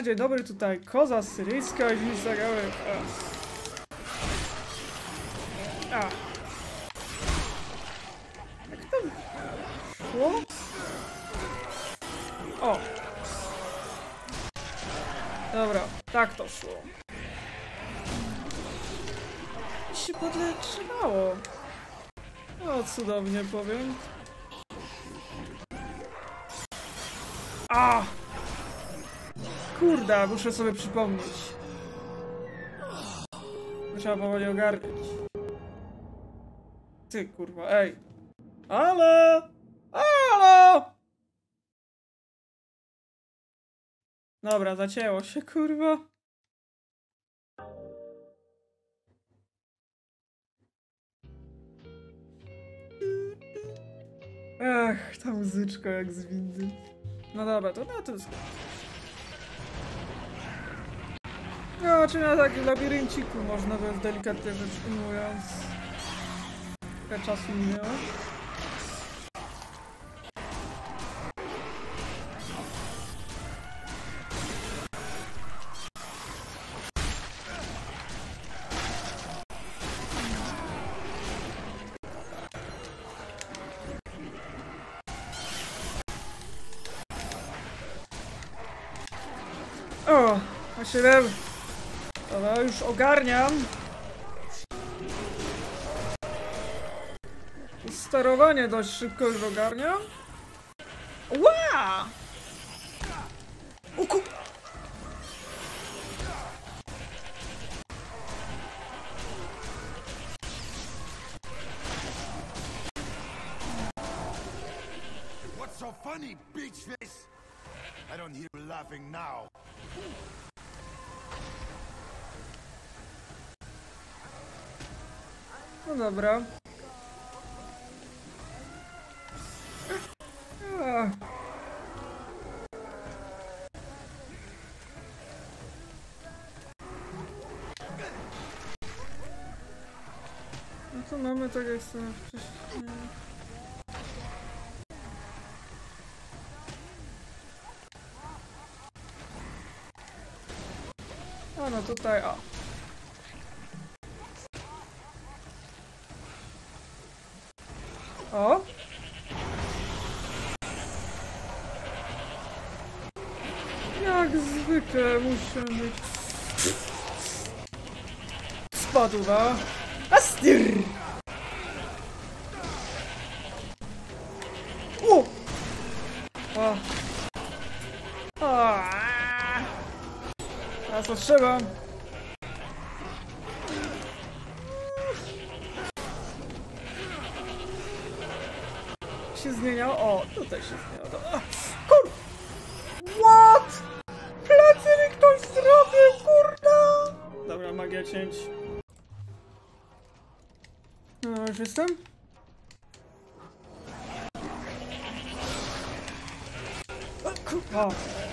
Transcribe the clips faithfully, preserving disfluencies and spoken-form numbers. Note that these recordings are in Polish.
dzień dobry, tutaj koza syryjska i zagały. A. Jak to szło? O. Dobra, tak to szło. I się podleczywało. O, cudownie powiem. A! Kurde, muszę sobie przypomnieć. Trzeba powoli ogarnąć. Ty, kurwa, ej. Halo! Halo! Dobra, zacięło się, kurwa. Ach, ta muzyczka jak z windy. No dobra, to na tym skończę. No, czy na takim labirynciku można by delikatnie rzecz ujmując. Trochę czasu minęło. O, właśnie wiem. Dobra, już ogarniam. Sterowanie dość szybko już ogarniam. Ła! Uku! What's so funny, bitch face? I don't hear you laughing now. No dobra. Ach. No to mamy tak jak sobie wcześniej. A no tutaj, o. O! Jak zwykle muszę być... Spadł, no! Astir! O! O! O! Teraz potrzeba! Się zmieniało? O, tutaj się zmieniało. To... Kur... What? Plecy mi ktoś zrobił, kurde! Dobra, magia cięć. No, już jestem? O, kurwa!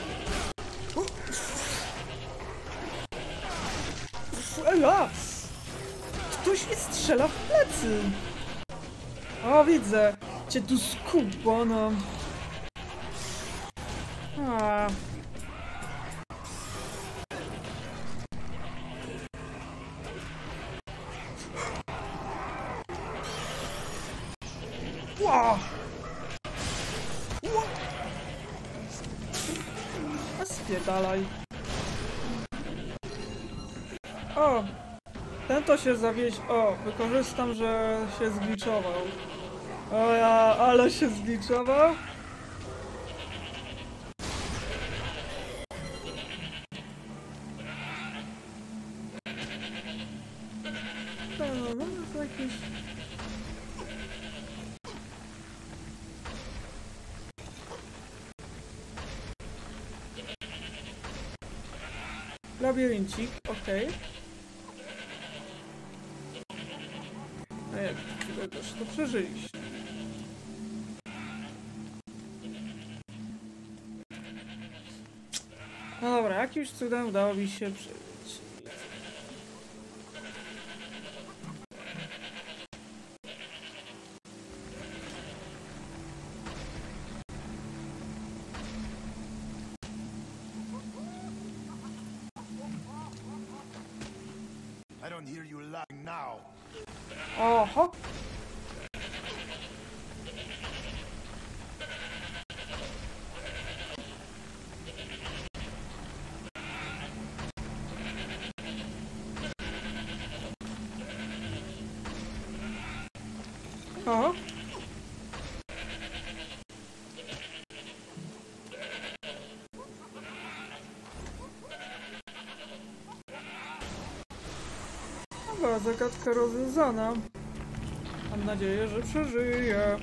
Ela! Ktoś mi strzela w plecy! O, widzę! Cię tu skubano! A. Ła! Ła! A spierdalaj! O! Ten to się zawieź... O! Wykorzystam, że się zgliczował. O ja, ale się zgliczował. No, no, no, to jakieś... Labiryncik, okej. Okay. No jak chwilę też to przeżyliście. No dobra, jakimś cudem udało mi się przeżyć. I don't hear you laughing now. Oho! Oho! Dobra, zagadka rozwiązana. Mam nadzieję, że przeżyję.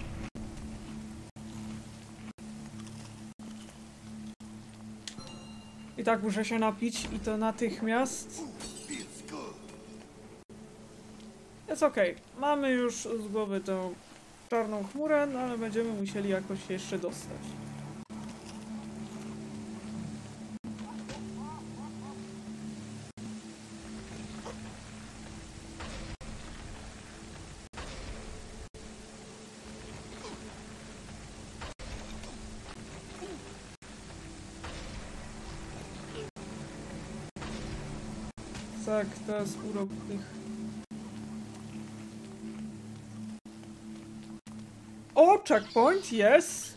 I tak muszę się napić i to natychmiast. Jest okej. Okay. Mamy już z głowy tą czarną chmurę, no ale będziemy musieli jakoś się jeszcze dostać. Tak, to jest urok tych... O, checkpoint, jest!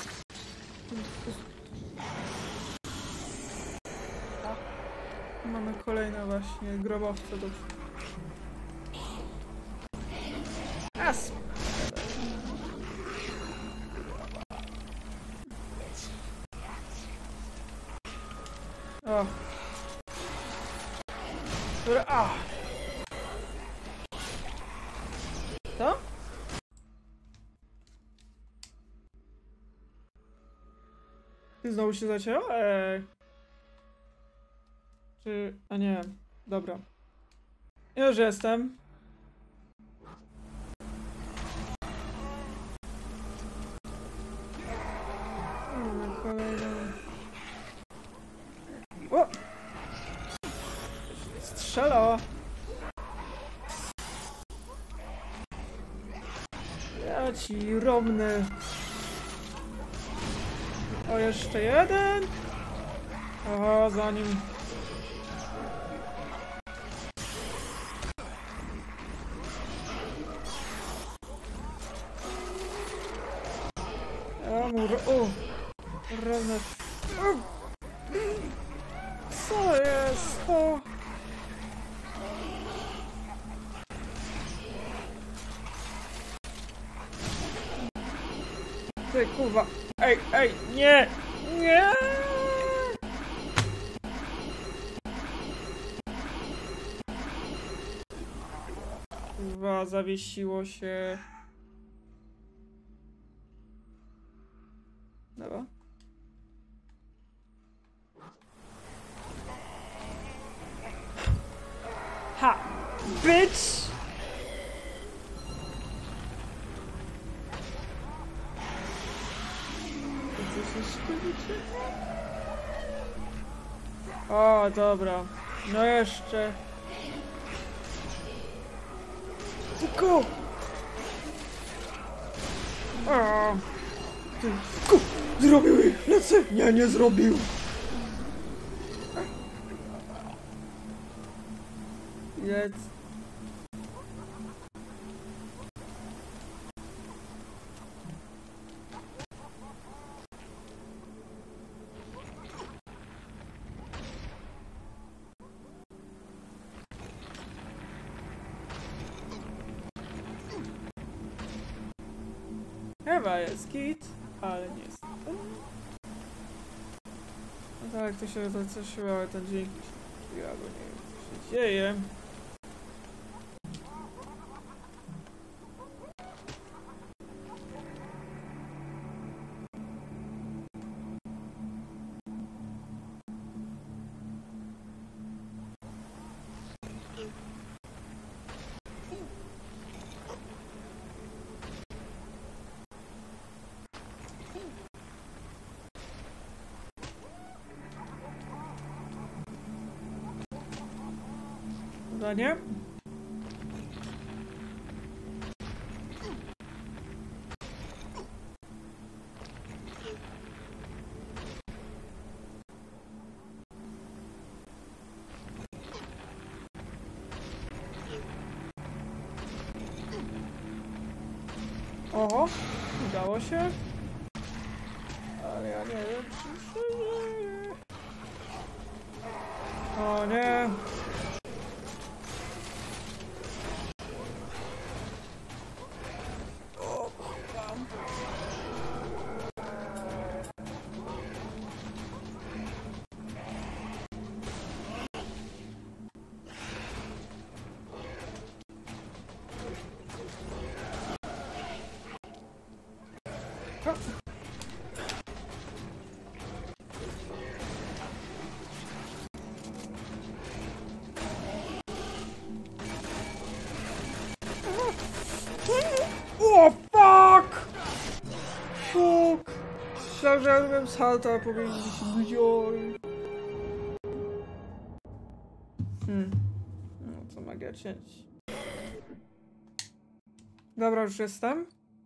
Mamy kolejne właśnie grobowce do... As! O! A! To? Ty znowu się zacięło? Eee. Czy... A nie. Dobra. Już jestem. Mamy kolejną... O! Strzela! Ja ci romny. O, jeszcze jeden. O, za nim. Ja mu... O! Romny. Co jest? O! Ty, kurwa. Ej, ej, nie! Nie! Kurwa, zawiesiło się. Dobra. Ha! Bitch! O, dobra. No jeszcze. Tylko! O! Ty, ku! Zrobił ich! Lecę! Nie, nie zrobił! Jedz. Chyba jest git, ale nie jest. No tak, to się to coś chyba ten dźwięk się albo nie wiem co się dzieje. Zadanie. Oho, udało się. Ale ja nie wiem, czy przeżyję. O nie. O, mam. O, fuck! Fuck! Myślałem, że ja robiłem salto, a powiedzieliście gzioj. Hmm. No co magia cięć. Dobra, już jestem.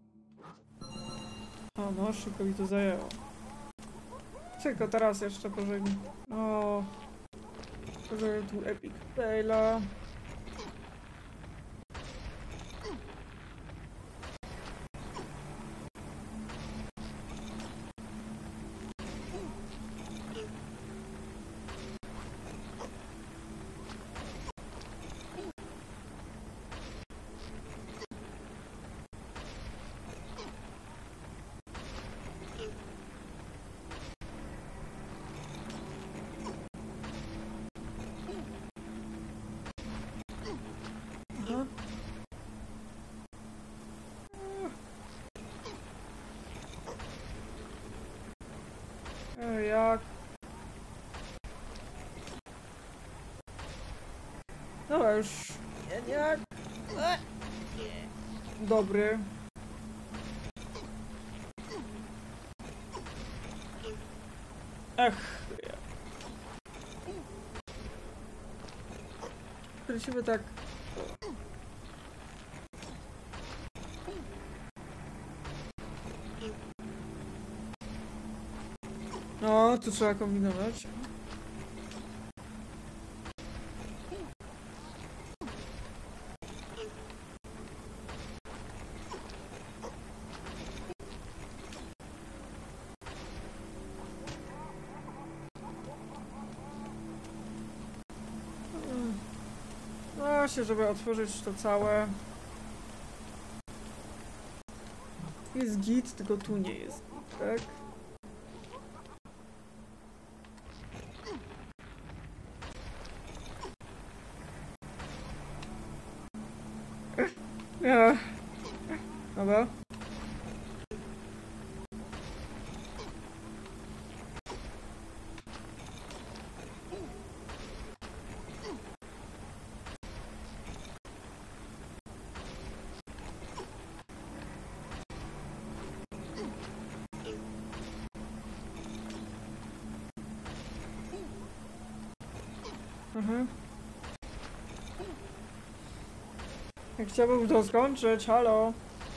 O no, szybko mi to zajęło. Tylko teraz jeszcze pożegnam. O, pożegnam tu epic faila. Aha. E, jak? No już. Nie, jak? E. Dobry. Ech. Kręcimy tak. No, tu trzeba kombinować. No właśnie, żeby otworzyć to całe. Jest git, tylko tu nie jest git, tak? Ja. Dobra. Mhm. Jak chciałbym to skończyć, halo.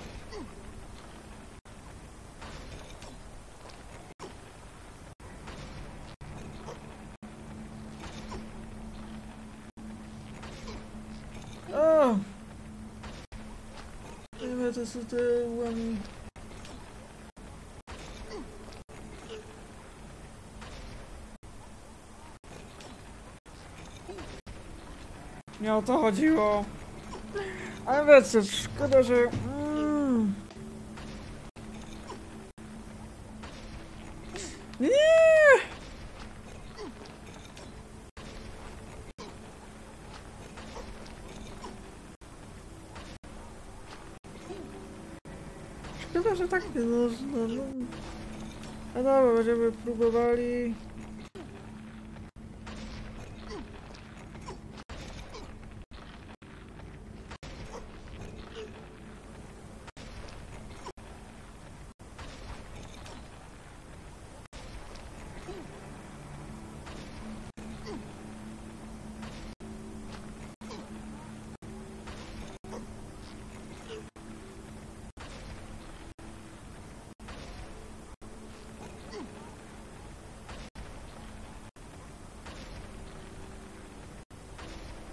O! Nie wiem, to są te łami. Nie o to chodziło. Ale wiecie, szkoda, że... Mm. Nie! Szkoda, że tak nie można. No. A dobra, będziemy próbowali...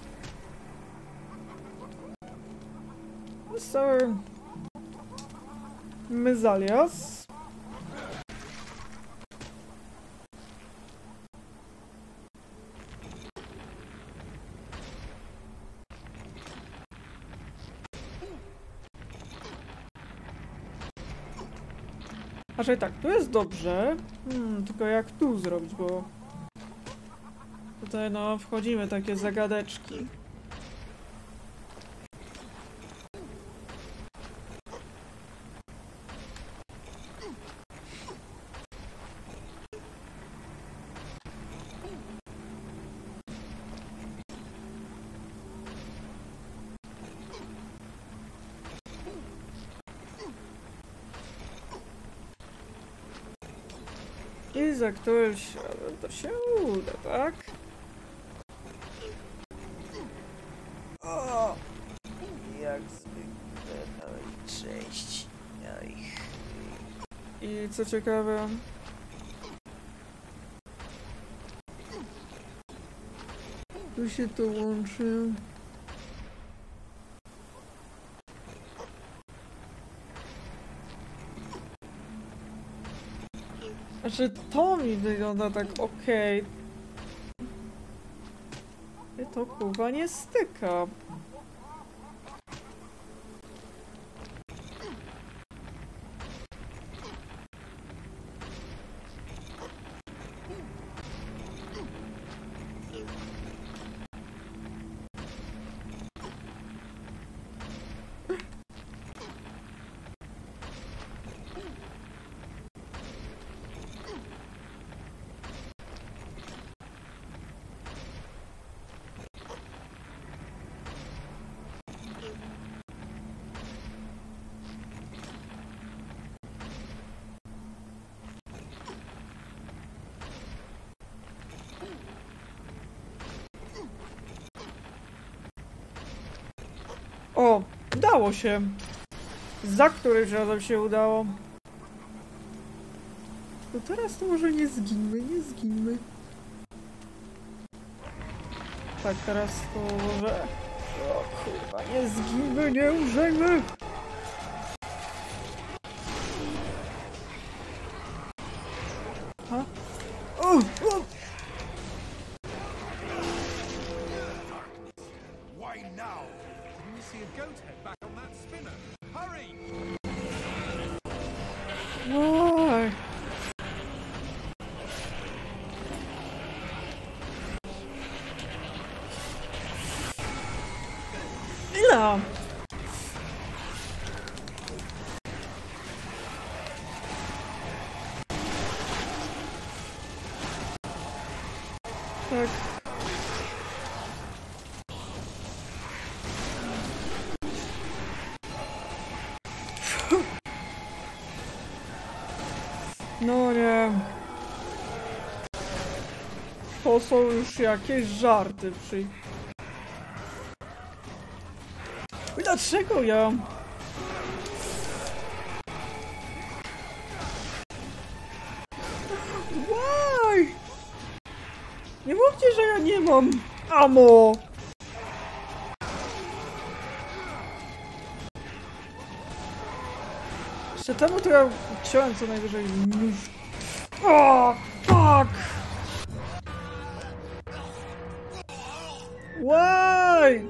Sorry. Mezalias. Znaczy tak, tu jest dobrze. Hmm, tylko jak tu zrobić, bo tutaj no wchodzimy takie zagadeczki. I za którymś to się uda, tak? O! Jak zwykle, no i cześć. No i... I co ciekawe... Tu się to łączy... Znaczy, to mi wygląda tak okej. Okay. To kurwa nie styka. O, udało się. Za którymś razem się udało. No teraz to może nie zginmy, nie zginmy. Tak, teraz to może... O kurwa, nie zginmy, nie umrzejmy! Ha? O, o! Why? Ile? Tak. No nie. To są już jakieś żarty przy... Dlaczego ja? Why? Nie mówcie, że ja nie mam ammo. Jeszcze temu to ja chciałem co najwyżej nóż. O, fuck! Why?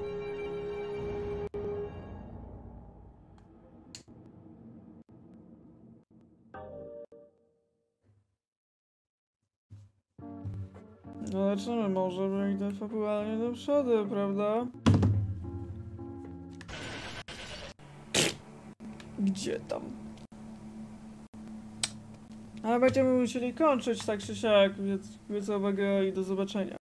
Zobaczymy, może wyjdę fabularnie do przodu, prawda? Gdzie tam? Ale będziemy musieli kończyć tak czy siak, więc, więc uwaga i do zobaczenia.